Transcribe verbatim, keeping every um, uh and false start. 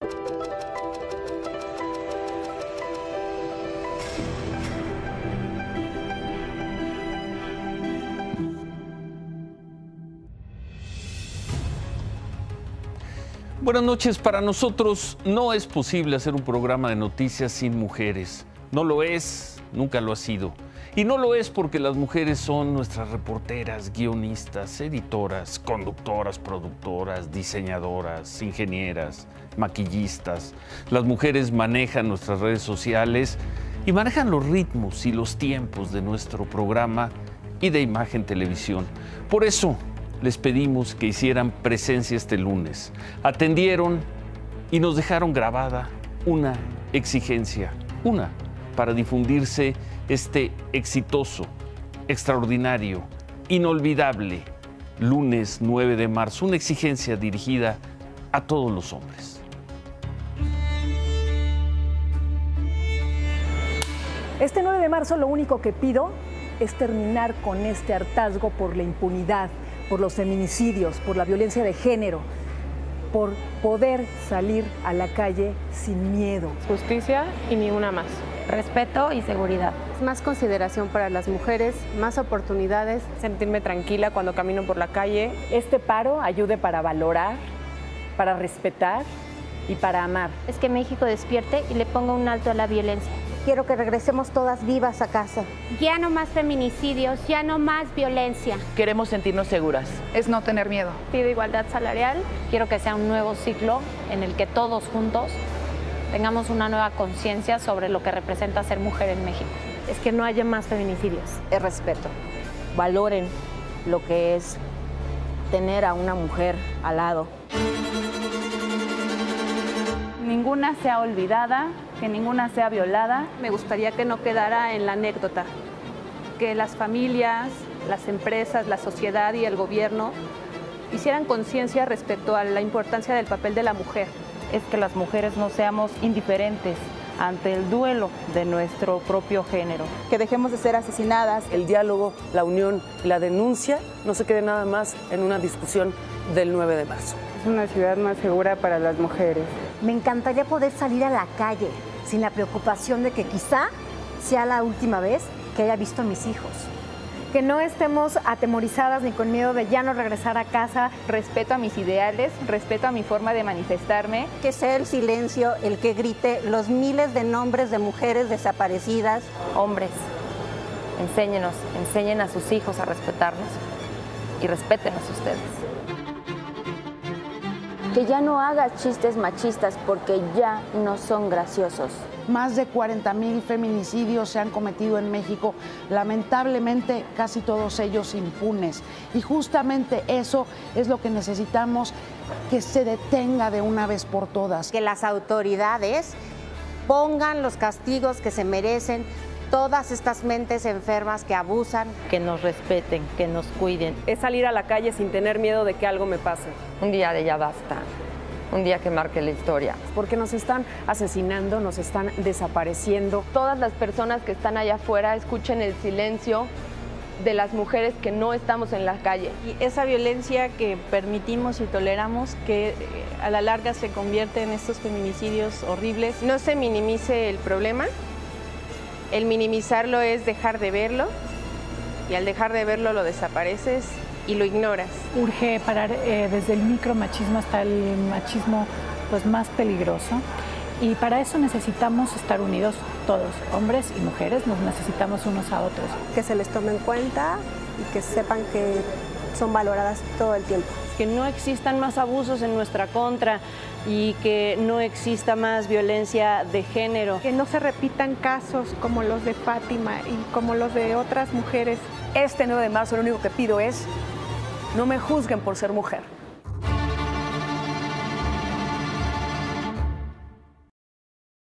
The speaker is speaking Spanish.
Buenas noches. Para nosotros no es posible hacer un programa de noticias sin mujeres. No lo es, nunca lo ha sido. Y no lo es porque las mujeres son nuestras reporteras, guionistas, editoras, conductoras, productoras, diseñadoras, ingenieras, maquillistas. Las mujeres manejan nuestras redes sociales y manejan los ritmos y los tiempos de nuestro programa y de Imagen Televisión. Por eso les pedimos que hicieran presencia este lunes. Atendieron y nos dejaron grabada una exigencia, una, para difundirse este exitoso, extraordinario, inolvidable lunes nueve de marzo, una exigencia dirigida a todos los hombres. Este nueve de marzo lo único que pido es terminar con este hartazgo por la impunidad, por los feminicidios, por la violencia de género, por poder salir a la calle sin miedo. Justicia y ni una más. Respeto y seguridad. Más consideración para las mujeres, más oportunidades. Sentirme tranquila cuando camino por la calle. Este paro ayude para valorar, para respetar y para amar. Es que México despierte y le ponga un alto a la violencia. Quiero que regresemos todas vivas a casa. Ya no más feminicidios, ya no más violencia. Queremos sentirnos seguras. Es no tener miedo. Pido igualdad salarial. Quiero que sea un nuevo ciclo en el que todos juntos tengamos una nueva conciencia sobre lo que representa ser mujer en México. Es que no haya más feminicidios. Es respeto. Valoren lo que es tener a una mujer al lado. Ninguna sea olvidada, que ninguna sea violada. Me gustaría que no quedara en la anécdota, que las familias, las empresas, la sociedad y el gobierno hicieran conciencia respecto a la importancia del papel de la mujer. Es que las mujeres no seamos indiferentes ante el duelo de nuestro propio género. Que dejemos de ser asesinadas. El diálogo, la unión, la denuncia no se quede nada más en una discusión del nueve de marzo. Es una ciudad más segura para las mujeres. Me encantaría poder salir a la calle sin la preocupación de que quizá sea la última vez que haya visto a mis hijos. Que no estemos atemorizadas ni con miedo de ya no regresar a casa. Respeto a mis ideales, respeto a mi forma de manifestarme. Que sea el silencio el que grite los miles de nombres de mujeres desaparecidas. Hombres, enséñenos, enseñen a sus hijos a respetarnos y respétenos ustedes. Que ya no hagas chistes machistas porque ya no son graciosos. Más de cuarenta mil feminicidios se han cometido en México, lamentablemente casi todos ellos impunes. Y justamente eso es lo que necesitamos, que se detenga de una vez por todas. Que las autoridades pongan los castigos que se merecen todas estas mentes enfermas que abusan. Que nos respeten, que nos cuiden. Es salir a la calle sin tener miedo de que algo me pase. Un día de ya basta. Un día que marque la historia. Porque nos están asesinando, nos están desapareciendo. Todas las personas que están allá afuera escuchen el silencio de las mujeres que no estamos en la calle. Y esa violencia que permitimos y toleramos, que a la larga se convierte en estos feminicidios horribles. No se minimice el problema. El minimizarlo es dejar de verlo. Y al dejar de verlo lo desapareces y lo ignoras. Urge parar eh, desde el micromachismo hasta el machismo pues, más peligroso. Y para eso necesitamos estar unidos todos, hombres y mujeres, nos necesitamos unos a otros. Que se les tome en cuenta y que sepan que son valoradas todo el tiempo. Que no existan más abusos en nuestra contra y que no exista más violencia de género. Que no se repitan casos como los de Fátima y como los de otras mujeres. Este nueve de marzo lo único que pido es: no me juzguen por ser mujer.